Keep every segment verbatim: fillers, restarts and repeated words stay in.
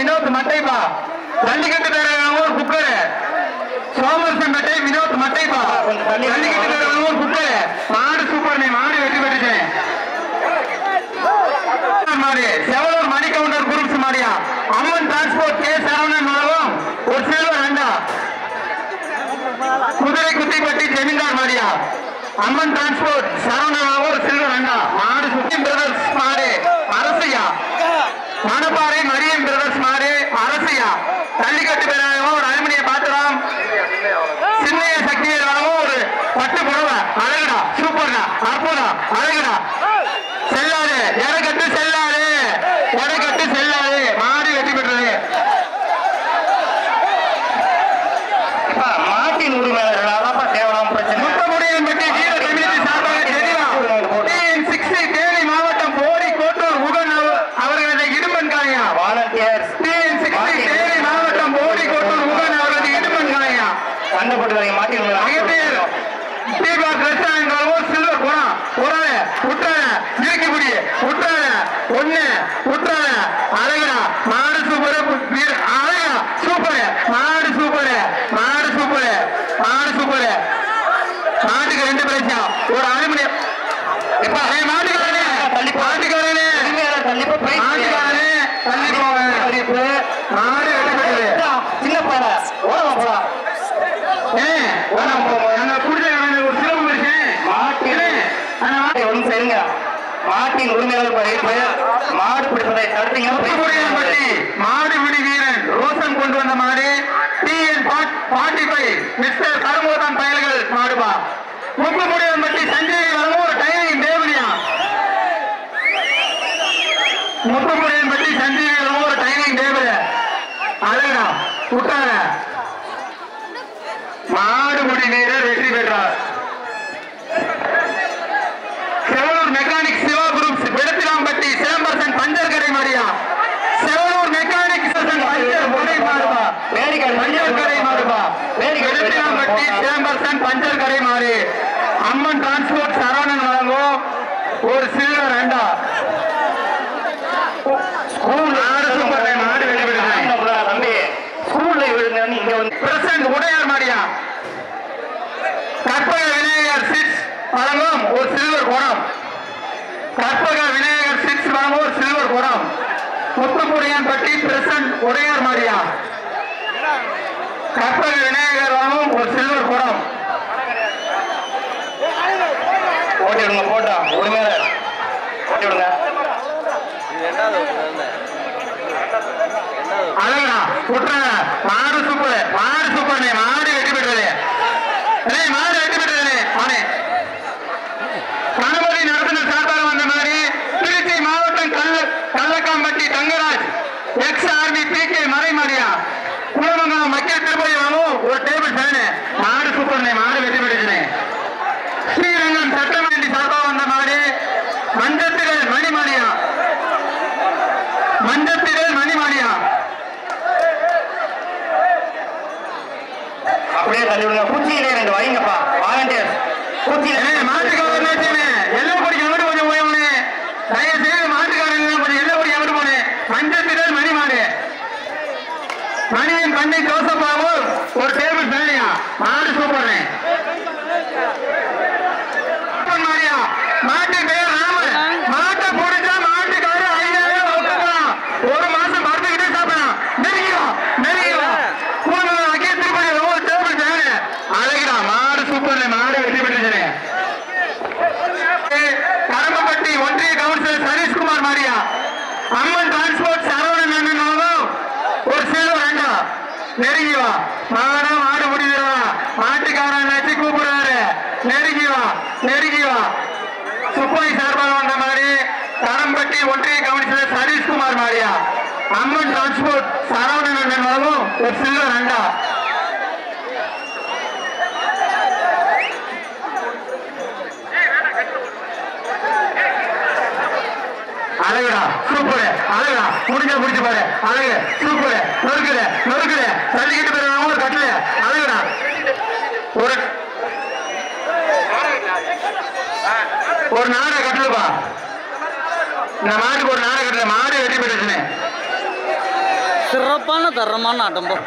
வினோத் மட்டைப்பா ஜல்லிக்கட்டு பேரூர் குக்கர் சோமரசம்பேட்டை வினோத் மட்டைப்பா ஜல்லிக்கட்டு பேரூர் குக்கர் மாடு சூப்பர் மாடு வெற்றி பெற்றுட்டேன் மாடு செவலூர் மணி கவுண்டர் குரூப்ஸ் மாடியா அம்மன் டிரான்ஸ்போர்ட் கே சரவணன் மூலம் ஒரு சில்வர் அண்டா குதிரை குத்திப்பட்டி ஜெமீன்தார் மாடியா அம்மன் டிரான்ஸ்போர்ட் சரவணன் ஒரு சில்வர் அண்டா மாடு சுத்தி பிரதர்ஸ் மாடு அரசியா மணப்பாறை மரியம் பிரதர்ஸ் மாடு அரசியா ஜல்லிக்கட்டு பேராகவும் ஒரு அலுமினிய பாத்திரம் சின்னைய சக்தியில் வரவும் ஒரு பட்டு புடவை அழகுடா சூப்பர்டா அற்புதா அழகுடா செல்லாது எடக்கட்டு செல்லாது எடக்கட்டு செல்லாது மாடு வெற்றி பெற்றது மாட்டின் உரிமையாளர்களாக தேவலாம் பிரச்சனை முத்தமுடியும் பற்றி வீர கம்யூனிட்டி சார்பாக சிக்ஸ்டி தேனி மாவட்டம் போடி கோட்டூர் முகன் அவர்களது இடுமன் காயா வாலண்டியர் சிக்ஸ்டி தேனி மாவட்டம் போடி கோட்டூர் முகன் அவர்களது இடுமன் காயா கண்டுபட்டு மாட்டின் சில்வர் குணம் உறாத உற்றாத இயக்கிபுடி உற்றாத ஒண்ணு உற்றாத அழகா மாடு சூப்பர் அழகா சூப்பர் மாடு சூப்பர் மாடு சூப்பர் மாடு சூப்பர் மாட்டுக்கு ரெண்டு பிரச்சனை ஒரு அலுமினியம் மாட்டுக்காரனே மாட்டுக்காரனே மாட்டுக்காரனே தள்ளி போக மாடு வெட்டி சின்ன பாடா ஓடமா போடா ஏ ஓடமா போக ஒரு சிலம்பு சரிங்க மாட்டின் உரிமையாளர் மாடு பிடிப்பதை தடுத்தீங்க மாடு பிடி வீரன் ரோசன் கொண்டு வந்த மாடு மிஸ்டர் கருமோதான் பயல்கள் மாடுபா முக்குமுடியன் பற்றி சஞ்சய் வரவும் ஒரு டைனிங் தேவனியா முக்குமுடியன் பற்றி சஞ்சய் வரவும் ஒரு டைனிங் தேவல அழகா விட்டார மாடு பிடி வீரர் வெற்றி பெற்றார் செவலூர் மெக்கானிக் சிவா குரூப்ஸ் விடத்திலாம்பட்டி சேம்பர்சன் பஞ்சர் கடை மாடியா செவலூர் மெக்கானிக் பஞ்சர் கடை மாடுபா பஞ்சர் கடை மாடுபா விடத்திலாம்பட்டி சேம்பர்சன் பஞ்சர் கடை மாறி அம்மன் டிரான்ஸ்போர்ட் சரவணன் வழங்கும் ஒரு சில்வர் அண்டா மாடு வெளிப்படுத்த தம்பி ஸ்கூல்ல இங்க வந்து பிரசன்ட் உடையார் மாடியா கற்பக விநாயகர் சிக்ஸ் வழங்கும் ஒரு சில்வர் குடம் கற்பக விநாயகர் சிக்ஸ் வழங்கும் ஒரு சில்வர் குடம் முத்துக்குடியான் பட்டி பிரசன்ட் உடையார் மாடியா கற்பக விநாயகர் வழங்கும் ஒரு சில்வர் குடம் போட்டி விடுங்க போட்டா உரிமையாளர் போட்டி விடுங்க அழகா குற்ற மாடு சூப்பர் மாடு சூப்பர் மாடு வெற்றி பெற்றது மாடு வெற்றி பெற்றது அவனே கணபதி நடத்தினர் சார்பாக வந்த மாதிரி திருச்சி மாவட்டம் கல்ல Kallakampatti Thangaraj ex army P K மறைமாடியா குலமங்கலம் மக்கள் திருப்பதி வாங்கும் ஒரு டேபிள் ஃபேனு மாடு சூப்பர் மாடு வெற்றி பெற்றது ஸ்ரீரங்கம் சட்டமன்ற சார்பாக வந்த மாதிரி மஞ்சத்திகள் மணிமாடியா மஞ்சத்திகள் மணிமாடியா அப்படியே தள்ளி விடுங்க பூச்சியிலே ரெண்டு வைங்கப்பா வாலண்டியர் பூச்சியிலே மாட்டுக்காரன் எல்லாம் கொடி எங்கிட்டு கொஞ்சம் போயவனே தயவு செய்து மாட்டுக்காரங்க கொஞ்சம் எல்லாம் கொடி எங்கிட்டு போனே மஞ்சத்திகள் மணிமாடு மணியின் பண்ணை ஜோசப்பாவும் ஒரு டேபிள் ஃபேனியா மாடு சூப்பர்னே மாடியா மாட்டு பேர் ராமன் மாட்டை பிடிச்சா மாட்டுக்காரர் ஐயாயிரம் ஒத்துக்கலாம் ஒரு மாசம் மருந்துகிட்டே சாப்பிடலாம் நெருங்கிவா நெருங்கிவா குடும்பம் அங்கே திருப்பதி ஒரு டேபிள் ஃபேனு அழகிடா மாடு சூப்பர் மாடு வெற்றி பெற்று கரம்பப்பட்டி ஒன்றிய கவுன்சிலர் சதீஷ்குமார் மாரியா அம்மன் டிரான்ஸ்போர்ட் சரவணன் அண்ணன் ஒரு சில்வர் அண்டா நெருங்கி வா மாடா மாடு முடிஞ்சிருவா மாட்டுக்காரன் வச்சு கூப்பிடுறாரு நெருங்கி வா நெருங்கி வா சுப்பாய் சார்பாக வந்த மாதிரி கரம்பட்டி ஒன்றிய கவுன்சிலர் சதீஷ்குமார் மாரியா அம்மன் டிரான்ஸ்போர்ட் சரவணன் அண்ணன் வழங்கும் ஒரு சில்வர் அண்டா அழகுடா சூப்பர் அழகுடா முடிஞ்ச முடிச்சு பாரு அழகு சூப்பர் நொறுக்குற நொறுக்குற தள்ளிக்கிட்டு போயிருவாங்க ஒரு கட்டல அழகுடா ஒரு ஒரு நாடை கட்டலுப்பா இந்த மாட்டுக்கு ஒரு நாடை கட்டல மாடு வெட்டி போயிடுச்சுன்னு சிறப்பான தரமான ஆட்டம் போ.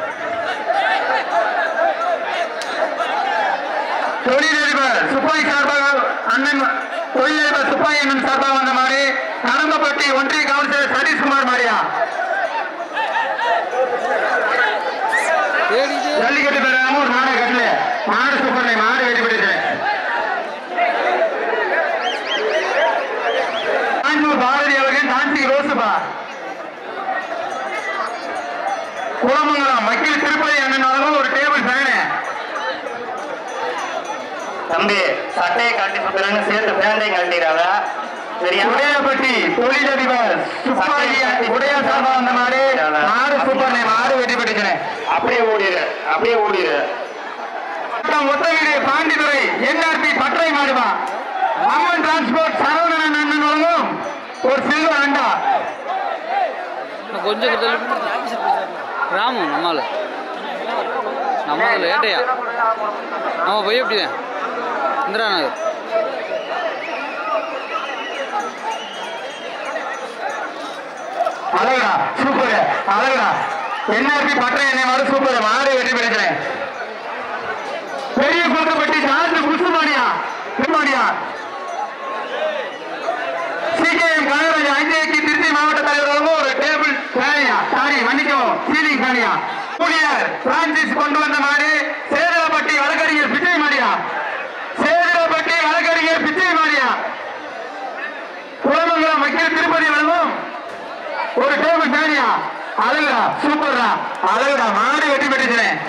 தொழிலதிபர் சுப்பாய் சார்பாக அண்ணன் தொழிலதிபர் சுப்பாய் அண்ணன் சார்பாக வந்த மாதிரி கடம்பப்பட்டி ஒன்றிய கவுன்சிலர் சதீஷ்குமார் மாரியா ஜல்லிக்கட்டு பெறாம ஒரு மாடு கட்டல மாடு சூப்பர் மாடு வெட்டி பிடிச்சு பாரதி அவர்கள் டான்சி ரோசுபா குளமங்கலம் வக்கீல் திருப்பதி அண்ணன் ஒரு டேபிள் ஃபேனு தம்பி சட்டையை கட்டி சுத்துறாங்க சேர்த்து பேண்டையும் கட்டிடுறாங்க. உடையாப்பட்டி தொழிலதிபர் சுப்பாயி உடையா சார்பா வந்த மாதிரி மாடு சூப்பர் மாடு வெற்றி பெற்றுக்கிறேன். அப்படியே ஓடிடு அப்படியே ஓடிடு ஒத்தவீடு பாண்டிதுரை என்ஆர்பி பற்றை மாடுவா அம்மன் டிரான்ஸ்போர்ட் சரவணன் அண்ணன் வழங்கும் ஒரு சில்வர் அண்டா கொஞ்சம் ராமு நம்மால நம்மால ஏட்டையா நம்ம போய் எப்படிதான் இந்திரா நகர் அழகா சூப்பர் அழகா என்ஆர்பி பற்றை எண்ணெய் மாடு சூப்பர் மாடு வெற்றி பெறுகிறேன். பெரிய குளத்துப்பட்டி சார்ஜ் புதுசு மாடியா மாடியா சிகேஎம் கனகராஜ் ஐஜேக்கு திருச்சி மாவட்ட தலைவர்களும் ஒரு டேபிள் ஃபேனியா சாரி மன்னிக்கவும் சீலிங் ஃபேனியா ஊழியர் பிரான்சிஸ் கொண்டு வந்த மாடு சேதலப்பட்டி வழக்கறிஞர் பிச்சை மாடியா சேதலப்பட்டி வழக்கறிஞர் பிச்சை மாடியா குளமங்கலம் வக்கீல் திருப்பதி வழங்கும் ஒரு டேபிள் ஃபேனியா அழகுடா சூப்பர்டா அழகுடா மாடு வெட்டி பெற்றுக்கிறேன்.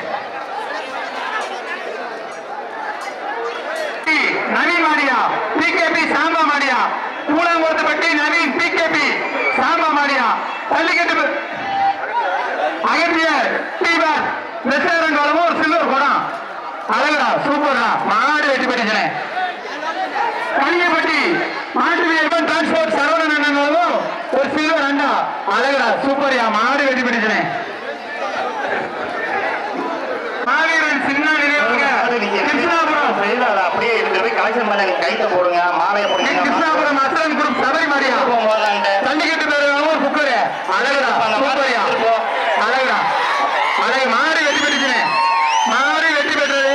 நவீன் மாடியா பிகேபி சாம்பா மாடியா கூழாங்கோட்டப்பட்டி நவீன் பிகேபி சாம்பா மாடியா பள்ளிக்கட்டு அகத்தியர் டிவர் ரெஸ்டாரண்ட் வளமும் ஒரு சில்வர் படம் அழகுடா சூப்பர்டா மாடு வெட்டி பெற்றுக்கிறேன். கலியப்பட்டி மாட்டு டிரான்ஸ்போர்ட் சரவணன் அண்ணன் வளமும் ஒரு சில்வர் அண்டா அழகுடா சூப்பர்யா மாடு வெட்டி பெற்றுக்கிறேன். மாவீரன் சின்ன கிருஷ்ணாபுரம் அப்படியே இருந்து போய் கலெக்ஷன் பண்ண கைத்த போடுங்க மாலையை போடுங்க. கிருஷ்ணாபுரம் அசரன் குரூப் சபரி மாடியா தண்ணிக்கட்டு பேர் புக்கரு அழகுடா சூப்பர்யா அழகுடா அழகு மாடு வெட்டி பெற்றுக்கிறேன். மாடு வெட்டி பெற்றது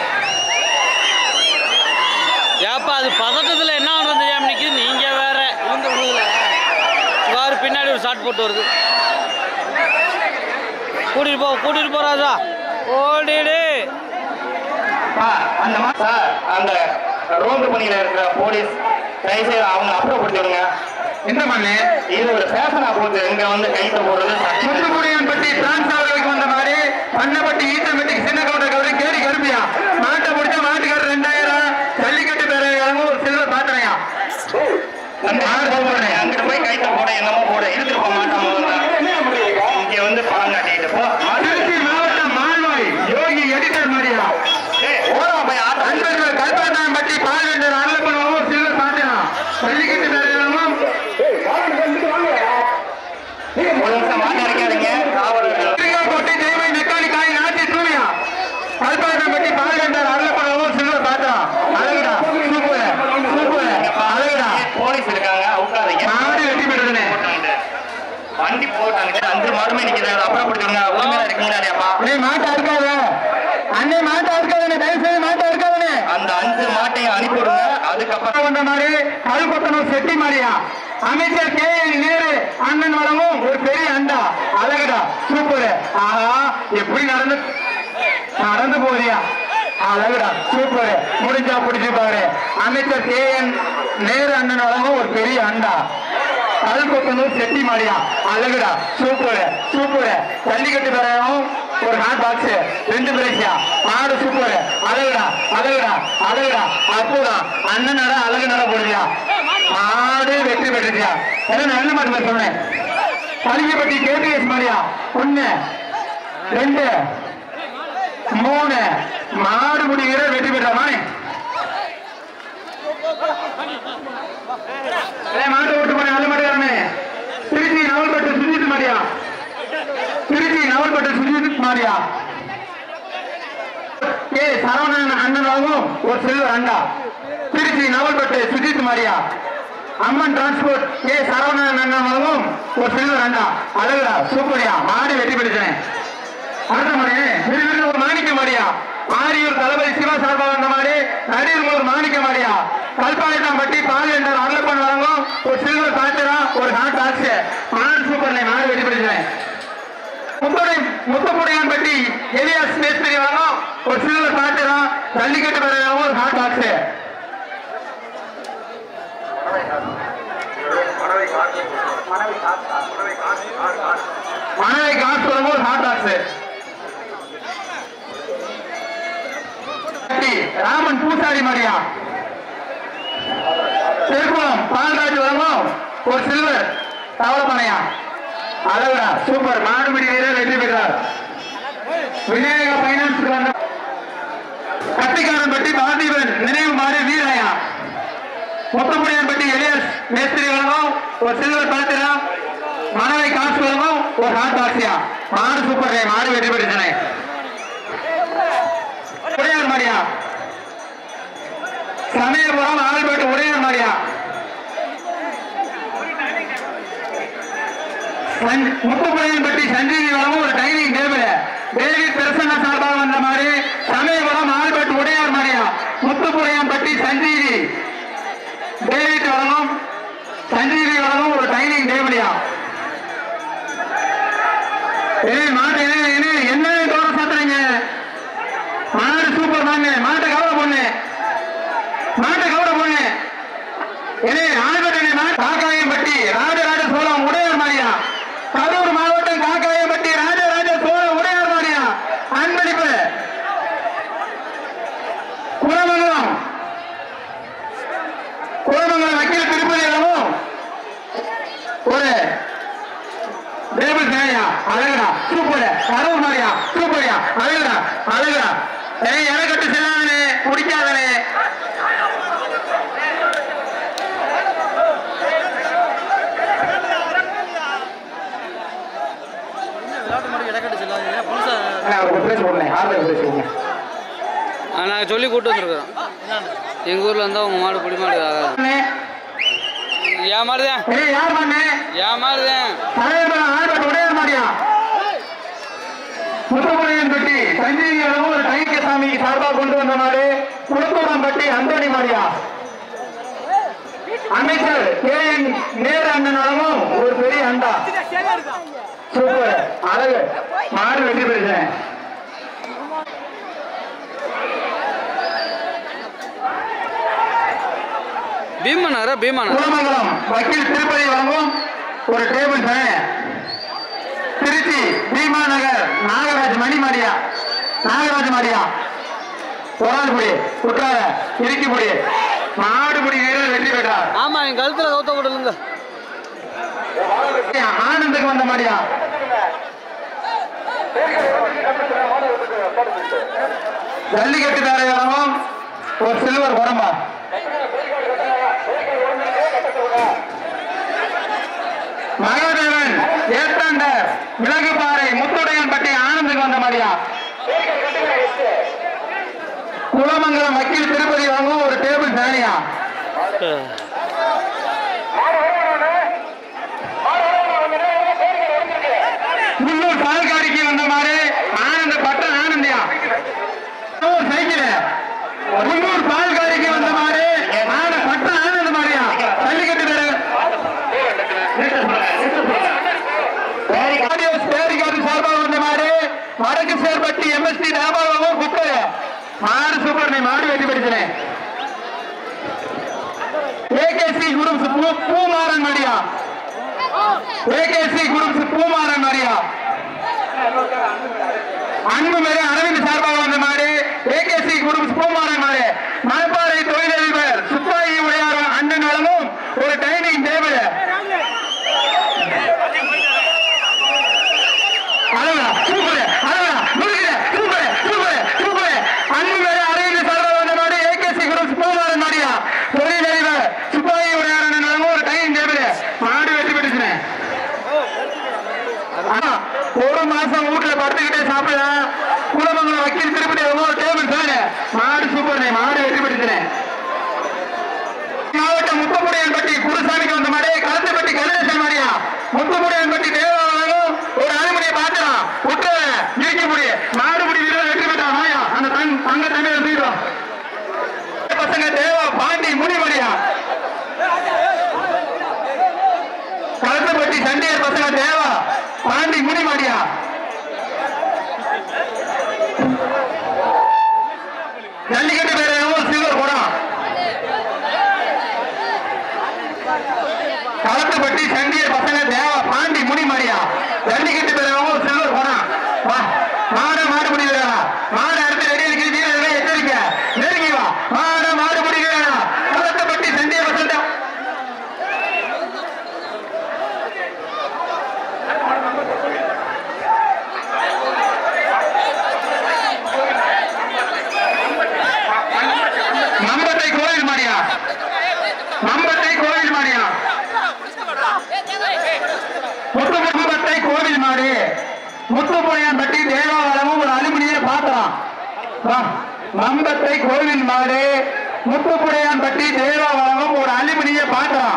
ஏப்பா அது பதட்டத்தில் என்ன பண்ணுறது தெரியாம நிற்கிது. நீங்க வேற வேறு பின்னாடி ஒரு ஷாட் போட்டு வருது. கூட்டிட்டு போ கூட்டிட்டு போறாதா ஓடிடு அந்த சார் அந்த ரோந்து பணியில இருக்கிற போலீஸ் கைசை அவங்க அப்புறப்படுத்திடுங்க. இந்த மண்ணு இது ஒரு ஃபேஷனா போகுது இங்க வந்து கைத்த போடுறது. முத்துக்குடியன்பட்டி பிரான்ஸ் அவர்களுக்கு வந்த மாதிரி பண்ணப்பட்டி ஈட்டம்பட்டி சின்ன கவுண்டர் கவரை கேடி கருப்பியா மாட்டை முடிச்ச மாட்டுக்காரர் ரெண்டாயிரம் ஜல்லிக்கட்டு பேரையும் ஒரு சில்வர் பாத்திரையா அங்கிட்டு போய் கைத்த போட என்னமோ போட இழுத்துட்டு போக மாட்டாங்க. இங்க வந்து பணம் காட்டிட்டு போ. திருச்சி மாவட்டம் மால்வாய் யோகி எடிட்டர் மாதிரியா அன்பர்கள் கல்பாட்டாம்பட்டி பால்வெண்டர் அருளப்பன் சில்வர் பாத்திரா ஜல்லிக்கட்டு பேரையும் ஒரு நிமிஷம் மாட்ட அரைக்காதீங்க. கோட்டை தேவை நெக்காளி காய் நாட்டி சூரியா கல்பாட்டாம்பட்டி பால்வெண்டர் அருளப்பன் சில்வர் பாத்திரா அழகுடா சூப்பர் சூப்பர் அழகுடா. போலீஸ் இருக்காங்க உட்காதீங்க. மாடு வெட்டி பெறுதுனே வண்டி போட்டாங்க அஞ்சு மாடுமே நிக்கிறாங்க அப்புறப்படுத்திடுங்க. உண்மையா இருக்கீங்களாப்பா நீ மாட்டா இருக்காத அன்னை மாட்டா இருக்காதே தயவு செய்து மாட்டா இருக்காதே அந்த அஞ்சு மாட்டையும் அனுப்பிவிடுங்க. அதுக்கப்புறம் வந்த மாதிரி கல்பத்தனூர் செட்டி மாரியா அமைச்சர் கே என் நேரு அண்ணன் வளமும் ஒரு பெரிய அண்டா அழகுடா சூப்பர் ஆஹா எப்படி நடந்து நடந்து போறியா அழகுடா சூப்பர் முடிஞ்சா பிடிச்சு பாரு. அமைச்சர் கே என் நேரு அண்ணன் வளமும் ஒரு பெரிய அண்டா கல்பத்தனூர் செட்டி மாரியா அழகுடா சூப்பர் சூப்பர். ஜல்லிக்கட்டு பேரையும் ஒரு ஹாட் பாக்ஸ் ரெண்டு பிரைஸியா மாடு சூப்பர் அழகுடா அழகுடா அழகுடா அப்போடா அண்ணன் நட அழகு நட போடுறியா மாடு வெற்றி பெற்றுச்சியா என்ன நல்ல மாட்டு சொன்னேன். கலிங்கப்பட்டி கேபிஎஸ் மாரியா ஒன்னு ரெண்டு மூணு மாடு முடி வீரர் வெற்றி பெற்றாமே மாட்டு ஓட்டு போன நல்ல மாடு. திருச்சி நவல்பட்டு சுஜித் மாரியா திருச்சி நவல்பட்டு சுஜித் மாரியா ஏ சரவணன் அண்ணனாகவும் ஒரு சில்வர் அண்டா திருச்சி நவல்பட்டு சுஜித் மாரியா அம்மன் டிரான்ஸ்போர்ட் ஏ சரவணன் அண்ணா வழங்கும் ஒரு சில்வர் அண்டா. அழகுடா சூப்பரியா மாடு வெற்றி பெற்றேன். அடுத்த மாடு விருது ஒரு மாணிக்க மாடியா. ஆரியூர் தளபதி சிவா சார்பாக வந்த மாடு. நடிகர் ஒரு மாணிக்க மாடியா. கல்பாளையம்பட்டி பால் என்ற அருளப்பன் வழங்கும் ஒரு சில்வர் பாத்திரா ஒரு ஹாட் டாக்ஸ். மாடு சூப்பர்ல மாடு வெற்றி பெற்றேன். முத்துடை முத்துக்குடையான்பட்டி எலியாஸ் மேஸ்திரி வழங்கும் ஒரு சில்வர் பாத்திரா ஜல்லிக்கட்டு வழங்கும் ஒரு ஹாட் டாக்ஸ். மணவை காசு வழங்கும் ஒரு ஹாட் டாக்ஸ். ராமன் பூசாரி மாடியா. திருக்குளம் பால்ராஜ் வழங்கும் ஒரு சில்வர் தவளப்பனையா. அழகுடா சூப்பர் மாடுபிடி வீரர் வெற்றி பெற்றார். விநாயக பைனான்ஸ் வந்த கட்டிக்காரன்பட்டி பார்த்திபன் நினைவு மாடு வீரையா. முத்தமுடியான்பட்டி எலியாஸ் மேஸ்திரி வழங்கும் ஒரு சில்வர் பாத்திரம். மணவை காசு வழங்கும் ஒரு ஹாட் டாக்ஸியா. மாடு சூப்பர் மாடு வெற்றி பெற்றன. உடையார் மாடியா. சமயபுரம் ஆல்பர்ட் உடையார் மாடியா. முத்துக்குடையான்பட்டி சஞ்சீவி வழங்கும் ஒரு டைனிங் டேபிள். டேவிட் பிரசன்ன சார்பாக வந்த மாதிரி சமயபுரம் ஆல்பர்ட் உடையார் மாடியா. முத்துக்குடையான்பட்டி சஞ்சீவி டேவிட் வழங்கும் சஞ்சீவி வழங்கும் ஒரு டைனிங் டேபிளியா. மாட்டு என்ன தோற சாத்துறீங்க. மாடு சூப்பர் தாங்க. மாட்டை கவலை பொண்ணு மாட்டை கவலை பொண்ணு காக்காயம்பட்டி ராஜராஜ சோழம் உடையார் மாடியா. கரூர் மாவட்டம் காக்காயம்பட்டி ராஜராஜ சோழம் உடையார் மாடியா. அன்பளிப்பு குலமங்கலம் குலமங்கலம் வக்கீல் திருப்பதி இடமும் ஒரு டேபிள் சேவையா. அழகுடா சூப்பர். கரூர் மாடியா சூப்பரியா. அழகுடா அழகுடா. ஏய் எனக்கட்டு செல்லாதனே குடிக்காதனே. நாங்கள் சொல்லி கூட்டு வந்துருக்கோம். எங்கள் ஊரில் இருந்தால் உங்கள் மாடு பிடி மாடு ஆகாது. ஏன் மாடுதான் ஏன் மாடுதான் உடையார் மாடியா. முத்துக்குடையான்பட்டி சஞ்சீவி ஒரு டைக்கசாமி சார்பாக கொண்டு வந்த மாடு. குளத்தூரம்பட்டி அந்தோணி மாடியா. அமைச்சர் கே என் நேரு அண்ணனாலும் ஒரு பெரிய அண்டா. சூப்பர் அழகு மாடு வெற்றி பெறுகிறேன். பீமனாரா பீமனா குலமங்கலம் வக்கீல் திருப்பதி வழங்கும் ஒரு டேபிள் ஃபேன். திருச்சி பீமா நகர் நாகராஜ் மணி மாடியா. நாகராஜ் மாடியா. பொறாள்புடி குற்றால இறுக்கிப்புடி மாடுபடி வீரர் வெற்றி பெற்றார். ஆமா என் கழுத்துல கவுத்த விடலுங்க. ஆனந்துக்கு வந்த மாடியா. ஜல்லிக்கட்டு தாரையாளமும் ஒரு சில்வர் குடம்பா. மகாதேவன் ஏத்தாண்டர் மிளகுபாறை முத்துடையான்பட்டி ஆனந்துக்கு வந்த மாடியா. குலமங்கலம் வக்கீல் திருப்பதி வாங்கும் ஒரு டேபிள் ஃபேனியா. முன்னூர் பால்காரிக்கு வந்த மாதிரி ஆனந்த பட்ட ஆனந்தியா. சைக்கிள் முன்னூர் பால்காரிக்கு வந்த மாதிரி ஆன பட்ட ஆனந்த மாதிரியா. ஜல்லிக்கட்டு சார்பாக வந்த மாதிரி வடக்கு சேர்பட்டி எம்எஸ்டி வியாபாரம் குக்கர் மாடு சூப்பர். நீ மாடு வெட்டி படிச்சேன். ஏகேசி குரூப்ஸ் பூமாறன் மாடியா. ஏகேசி குரூப்ஸ் பூமாறன் மாடியா. அன்பு மேலே அரவிந்த் சார்பாக வந்த மாடு. ஏகேசி குரூப்ஸ் பூமாறன் மாடு. மணப்பாறை தொழிலதிபர் சுப்பாயி உடையார் அண்ணன் வழங்கும் ஒரு டைனிங் டேபிள். அழகா சூப்பர் அழகா சூப்பர் சூப்பர் சூப்பர். அன்பு மேலே அரவிந்த் சார்பாக வந்த மாடு. ஏகேசி குரூப்ஸ் பூமாறன் மாடியா. தொழிலதிபர் சுப்பாயி உடையார் அண்ணன் வழங்கும் ஒரு டைனிங் டேபிள். மாடு வெற்றி பெற்றுச்சுனேன். ஒரு மாசம் வீட்டுல படுத்துக்கிட்டே சாப்பிடலாம். குலமங்கலம் வக்கீல் திருப்பதி டேபிள் ஃபேன். மாடு சூப்பர். மாடு வெற்றி பெற்றுச்சுனேன். மாவட்ட மாவட்டம் முத்துமுடியான்பட்டி குருசாமிக்கு வந்த மாதிரி களத்துப்பட்டி கதிரேசன் மாதிரியா முத்துமுடியான்பட்டி தேவாலயம் ஒரு அனுமதியை பார்க்கலாம் உற்ற நீக்க முடிய மாடுபடி வீரர் வெற்றி பெற்றார் மாயா அந்த தங் தங்க தண்ணி எடுத்துக்கிறோம் பசங்க தேவா பாண்டி முனிமணியா களத்துப்பட்டி சண்டியர் பசங்க தேவா பாண்டி முனிமணியா ஜல்லிக்கட்டு பேரும் சில்வர் குடம் களத்துப்பட்டி சண்டியர் பசங்க தேவா பாண்டி முனிமணியா ஜல்லிக்கட்டு பேரும் சில்வர் குடம் மாடு மாடு முடிகிறா மாடு அடுத்து ரெடி இருக்கிறீங்க எச்சரிக்கை நெருங்கி வா மாடு மாடு முடிகிறா களத்துப்பட்டி சண்டியர் பசங்க மம்பத்தை கோயில் மாடியா மம்பத்தை கோயில் மாடியா முத்துமம்பத்தை கோவில் மாடி முத்துப்புடையான்பட்டி தேவாலயமும் ஒரு அலுமினிய பாத்திரம் மம்பத்தை கோவில் மாடு முத்துப்புடையான்பட்டி தேவாலயமும் ஒரு அலுமினிய பாத்திரம்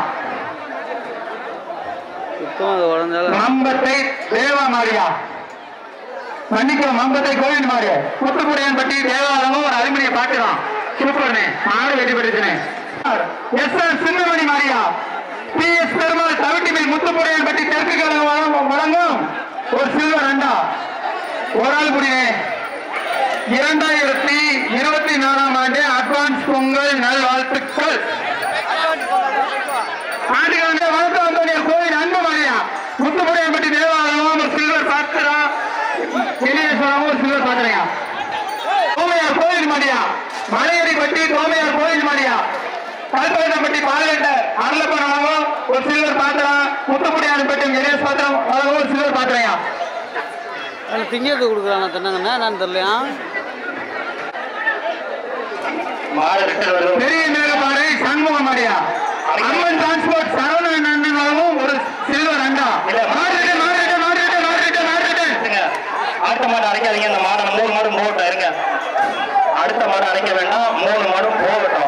மம்பத்தை தேவா மாடியா மன்னிக்கும் மம்பத்தை கோவில் மாடு முத்துப்புடையான்பட்டி தேவாலயமும் ஒரு அலுமினிய பாத்திரம் சூப்பர்னே மாடு வெற்றி பெற்றுனேன் எஸ் ஆர் சின்னமணி மாரியா பி எஸ் பெருமாள் தவிட்டி மேல் முத்துப்புடையான்பட்டி தெற்கு கழகம் வழங்கும் ஒரு சில்வர் அண்டா ஒரு ஆள் முடியே இரண்டாயிரத்தி இருபத்தி நாலாம் ஆண்டு அட்வான்ஸ் பொங்கல் நல்வாழ்த்துக்கள் ஆண்டுகள் வளர்த்தவந்தோனியர் கோவில் அன்பு மாரியா முத்துப்புடையான்பட்டி தேவாலயம் ஒரு சில்வர் பாத்திரா எளியேஸ்வரம் ஒரு சில்வர் பாத்திரையா கோமையார் கோவில் மாடியா மலையடிப்பட்டி கோமையார் கோவில் மாடியா கல்பகப்பட்டி பாலகண்டர் அருளப்பன் வழங்கும் ஒரு சில்வர் பாத்திரம் முத்துப்புடையான்பட்டி எளியஸ் பாத்திரம் வழங்கும் ஒரு சில்வர் பாத்திரையா திங்கிறது கொடுக்குறாங்க தின்னாங்கண்ணா நான் தெரியலையா பெரிய மேலப்பாறை சண்முகம் மாடியா அம்மன் டிரான்ஸ்போர்ட் சரவணன் அண்ணன் வழங்கும் ஒரு சில்வர் அண்டா மாறிட்டு மாறிட்டு மாறிட்டு மாறிட்டு மாறிட்டு அடுத்த மாடு அரைக்காதீங்க இந்த மாடை மூணு மாடும் போகட்டும் இருங்க அடுத்த மாடு அரைக்க வேண்டாம் மூணு மாடும் போகட்டும்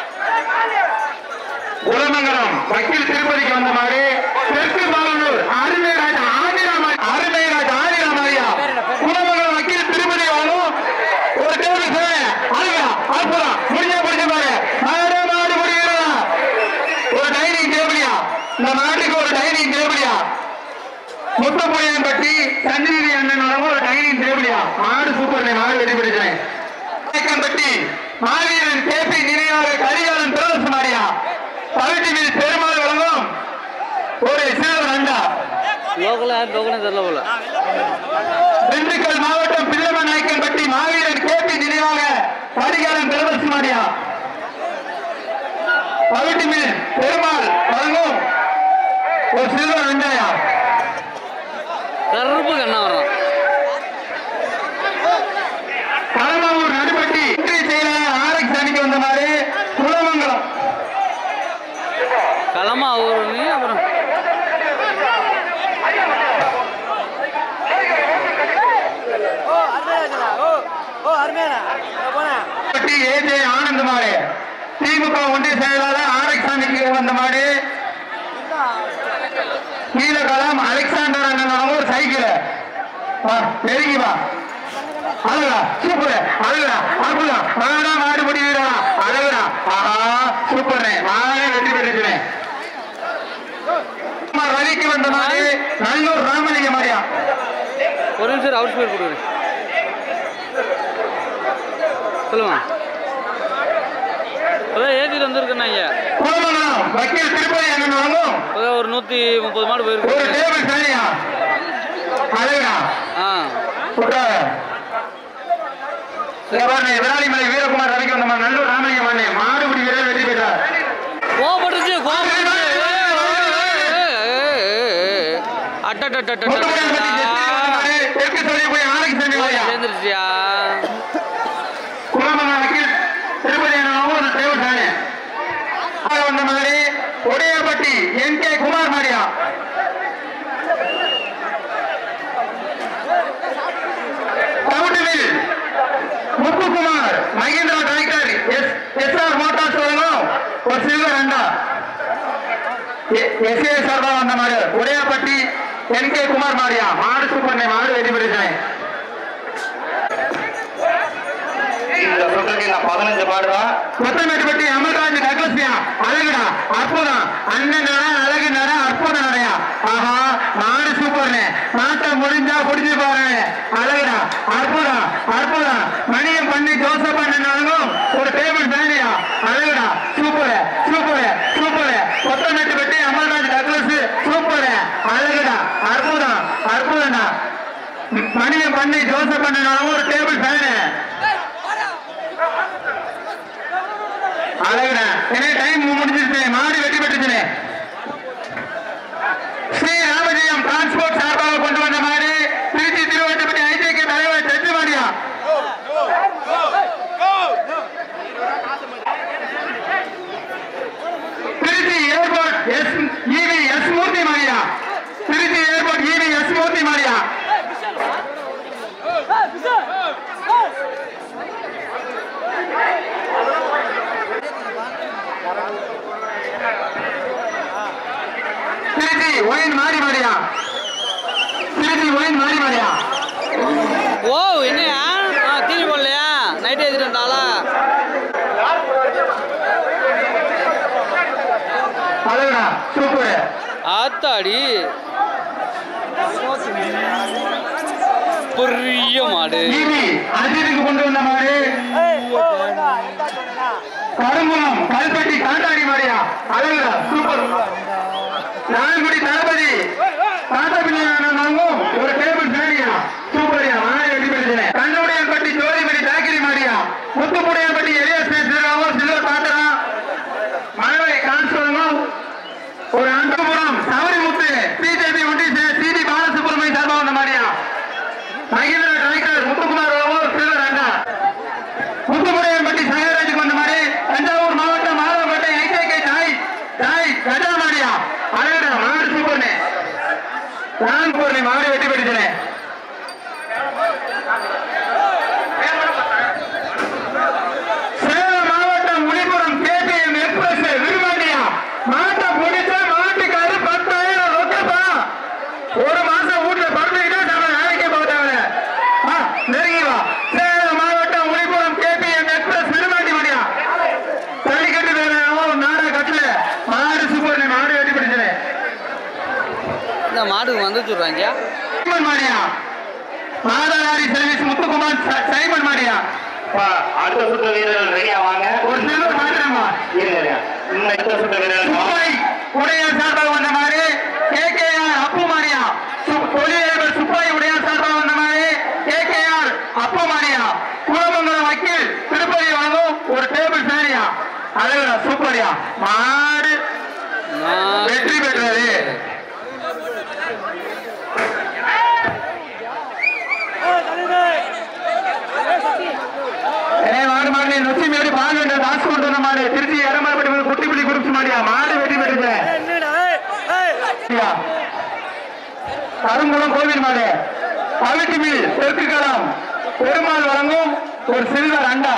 உலமங்கலம் வக்கீல் திருப்பதிக்கு வந்த மாதிரி தெற்கு பாலனூர் அருமைராஜ் ஆதிராம அருமைராஜ் ஆதிராமையா உலமங்கலம் வக்கீல் திருப்பதி வாழும் ஒரு டேபிள் சேவை அழகா அற்புதம் முடிஞ்சா முடிஞ்ச பாரு மாடு மாடு முடிகிறா ஒரு டைனிங் டேபிளியா இந்த நாட்டுக்கு ஒரு டைனிங் டேபிளியா முத்துப்புடையான்பட்டி சஞ்சீவி அண்ணன் ஒரு டைனிங் டேபிளியா மாடு சூப்பர் மாடு வெற்றி பெற்றேன் பட்டி மாவீரன் கேபி நினைவாக கரிகாலன் பிரதேச மாடியா பழட்டிவில் பெருமாள் வழங்கும் ஒரு சிறுவர் அண்டா திண்டுக்கல் மாவட்டம் பிள்ளம நாயக்கன்பட்டி மாவீரன் கேபி நினைவாக கரிகாலன் பிரதேச மாடியா பழட்டிவில் பெருமாள் வழங்கும் ஒரு சிறுவர் அண்டாயா கருப்பு கண்ணா வரும் கலமாவூர் நடுப்பட்டி செயலாளர் ஆர் எக்ஸ் அணிக்கு வந்த மாதிரி குலமங்கலம் களமாவூர் அப்புறம் ஏஜே ஆனந்த் மாடு திமுக ஒன்றிய செயலாளர் ஆர் எக்ஸ் அணிக்கு வந்த மாதிரி கீழகளம் அலெக்சாண்டர் அண்ணன் ஒரு சைக்கிள் நெருங்கி வா அழகா சூப்பர் அழகா அற்புதம் மாடா மாடு முடிவீரா அழகா ஆஹா சூப்பர் மாடே வெற்றி பெற்றுக்கிறேன் வலிக்கு வந்த மாதிரி நல்லூர் ராமலிங்க மாரியா ஒரு நிமிஷம் அவுட் ஸ்பீட் கொடுக்குறேன் சொல்லுங்க அதான் ஏற்றிட்டு வந்திருக்கேண்ணா ஐயா வக்கீல் திருப்பதி அண்ணன் வாங்கும் ஒரு நூற்றி முப்பது மாடு போயிருக்கு ஒரு டேபிள் சரியா அழகா ஆ விராலிமலை வீரகுமார் ரவிக்கு வந்த நல்லூர் ராமலிங்க மண்ணே மாடுபிடி வீரர் வெற்றி பெற்றார் கோபப்பட்டுச்சு சேர்ந்துருச்சியா திருப்பதி வந்த மாதிரி ஒடியாப்பட்டி என் கே குமார் மாரியா Muthukumar Mahindra tractor S S R motors வழங்கும் ஒரு சில்வர் அண்டா எஸ்ஏ சார்பா வந்த மாடு உடையாப்பட்டி என் கே குமார் மாடியா மாடு சூப்பர் மாடு வெற்றி பெற்றுச்சேன். இந்த சுற்றுக்கு நான் பதினஞ்சு மாடுதான். கொத்தமேட்டுப்பட்டி அமல்ராஜ் டக்ளஸ்யா அழகுடா அற்புதம் அண்ணன் நட அழகு நட அற்புதம் நடையா. ஆஹா மாடு சூப்பர்னு மாட்டை முடிஞ்சா புடிச்சு பாருங்க அழகுடா அற்புதம் அற்புதம் மணியம் பண்ணி ஜோசப் அண்ணனும் ஒரு டேபிள் ஃபேனியா அழகுடா super super super Kothamettupatti Amalraj Douglas super அழகுடா அற்புதம் அற்புதம்டா மணியம் பண்ணி ஜோசப் அண்ணனும் ஒரு டேபிள் ஃபேனு அழகுடா. எனக்கு டைம் முடிஞ்சிருச்சு மாடு வெட்டி பெற்றுச்சு. ஸ்ரீ ராமஜெயம் டிரான்ஸ்போர்ட் சார்பாக கொண்டு வந்த மாடு திருச்சி திருவட்டப்பட்டி ஐடிகே தலைவர் ஜட்ஜு மாடியா. Trichy airport S EV S Murthy மாடியா. Trichy airport EV S Murthy மாடியா. திருச்சி ஒயின் மாறி மாடியா. திருச்சி ஒயின் மாறி மாடியா. ஓ என்னையா தீனி போடலையா நைட்டு எழுதிட்டு வந்தாளா அழகுடா சூப்பர் ஆத்தாடி பெரிய மாடு அஜித்துக்கு கொண்டு வந்த மாடு கருங்குளம் கல்பட்டி காட்டாடி மாடியா. அழகுடா சூப்பர் நான்குடி தளபதி தாத்தபிள்ளையானும் ஒரு டேபிள் ஃபேனியா சூப்பரியா மாடு வெட்டி பெற்றுச்சு. கண்ணுடையன்பட்டி ஜோதிமணி தாக்கிரி மாடியா. முத்துப்புடையன்பட்டி எலியஸ் பேசுறாவும் சில்வர் பாத்திரா மழை கான்ஸ்டலும் ஒரு அந்தபுரம் சவரிமுத்து பிஜேபி ஒன்றிய சிடி பாலசுப்ரமணிய சார்பா வந்த மாடியா. மகிந்திரா டிராக்டர் முத்துக்குமார் சில்வர் அண்டா. முத்துப்புடையன்பட்டி சங்கராஜுக்கு வந்த மாதிரி தஞ்சாவூர் மாவட்டம் மாதவப்பேட்டை ஐகேகே தாய் தாய் கஜா மாடியா. அழகுடா மாடு சூப்பர்னு ரான்பூர்னி மாடு வெட்டி பெற்றுச்சு. சேலம் மாவட்டம் முனிபுரம் கேபிஎம் எக்ஸ்பிரஸ் விரும்பாண்டியா மாட்டை பிடிச்ச மாட்டுக்காரு பத்தாயிரம் ரொக்கப்பா. ஒரு மாசம் வீட்டுல படுத்துக்கிட்டா நம்ம வேலைக்கே போட்டாங்க. நெருங்கி வா. சேலம் மாவட்டம் முனிபுரம் கேபிஎம் எக்ஸ்பிரஸ் விரும்பாண்டி மாடியா. தள்ளிக்கட்டு வேணும் நாடா கட்டல மாடு சூப்பர் மாடு வெட்டி பெற்றுச்சு. இந்த மாடுக்கு வந்து சொல்றாங்க மாடியா. மாதாரி சர்வீஸ் முத்துக்குமார் சைமன் மாடியா. அடுத்த சுற்று வீரர்கள் ரெடியா வாங்க. ஒரு சில்வர் மாத்திரமா அடுத்த சுற்று வீரர்கள் உடையார் சார்பாக வந்த மாதிரி கே கே ஆர் அப்பு மாடியா. தொழிலதிபர் சுப்பாய் உடையார் சார்பாக வந்த மாதிரி கே கே ஆர் அப்பு மாடியா. குலமங்கலம் வக்கீல் திருப்பதி வாங்கும் ஒரு டேபிள் ஃபேனியா. அழகுடா சூப்பரியா மாடு வெற்றி பெற்றது. மாடு மாடு நொச்சி மேடி பாங்க தாசு கொண்டு வந்த மாடு திருச்சி எடமலைப்பட்டி குட்டிப்புள்ளி குடிச்சு மாடியா மாடு வெட்டி பெற்றுச்சு. கருங்குளம் கோவில் மாடு பவிட்டு மீல் தெற்கு களம் பெருமாள் வழங்கும் ஒரு சில்வர் அண்டா.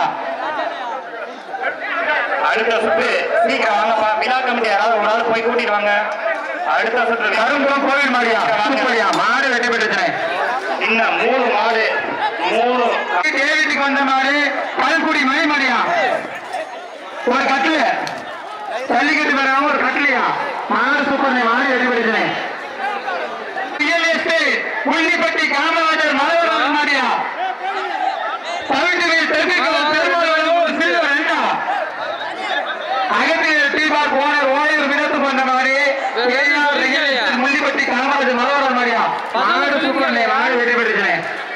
அடுத்த சுற்று சீக்கிரம் வாங்கப்பா. விழா கமிட்டி யாராவது ஒரு நாள் போய் கூட்டிட்டு வாங்க. அடுத்த சுற்று கருங்குளம் கோவில் மாடியா சூப்பரியா மாடு வெட்டி பெற்றுச்சு. இன்னும் மூணு மாடு மூணு தேவிக்கு வந்த மாடு பல்குடி மணி மாடியா. ஒரு கட்டில ஜல்லிக்கட்டு பெறாம ஒரு கட்டிலையா மாடு சூப்பர் மாடு வெட்டி பெற்றுச்சு. ரியல் எஸ்டேட் முள்ளிப்பட்டி காமராஜர் மலவரம் மாடியா. பவிட்டு மீல் தெற்கு களம் பெருமாள் வழங்கும் ஒரு சில்வர் அண்டா. அகத்திய டீபார் ஓனர் ஓய்வு விடத்துக்கு வந்த மாடு முள்ளிப்பட்டி காமராஜர் மலவரம் மாடியா மாடு சூப்பர் மாடு வெட்டி பெற்றுச்சு.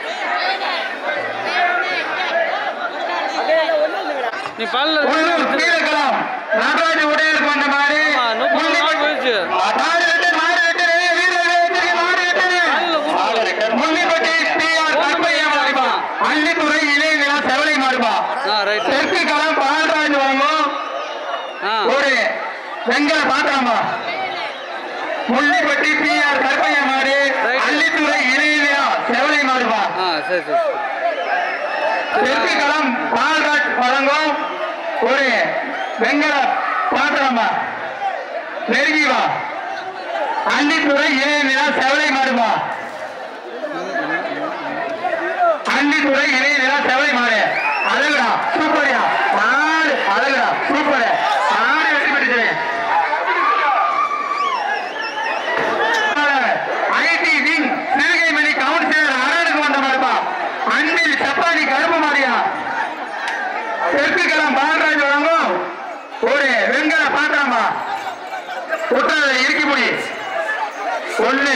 நீ பல்ல கீழக்கலாம் நடராஜ உடையருக்கு வந்த மாதிரி போயிடுச்சு முள்ளிப்பட்டி அள்ளித்துறை இளைய விழா செவலை மாறுபா. தெற்கு களம் பாலராஜ் வாங்கும் ஒரு வெங்கல பாத்திரமா. முள்ளிப்பட்டி பி ஆர் கருப்பையா மாடு அள்ளித்துறை இளைய விழா செவலை மாறுபா. தெற்கு களம் பால்ராஜ் வழங்கும் ஒரு வெங்கல பாத்திரமா. நெருங்கி வா. அள்ளித்துறை இணைய செவலை மாடுமா அள்ளித்துறை இணைய நிலா செவலை மாடு அழகுடா சூப்பரியா மாடு அழகுடா சூப்பர் மாடு வெற்றி பெற்று ஐடி விங் சிறுகை மணி கவுன்சிலர் அரணனுக்கு வந்த மாடுப்பா அன்பில் சப்பானி கருப்பு மாடியா தெற்குக்கெல்லாம் பாலராஜ் வழங்கும் ஒரு வெண்கல பாத்திரமா உத்தரவு இறுக்கி முடி ஒண்ணு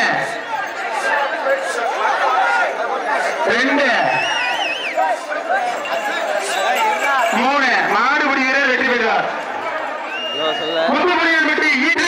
ரெண்டு மூணு மாடுபிடி வீரர் வெற்றி பெறுவார் முத்துப்படியார் வெற்றி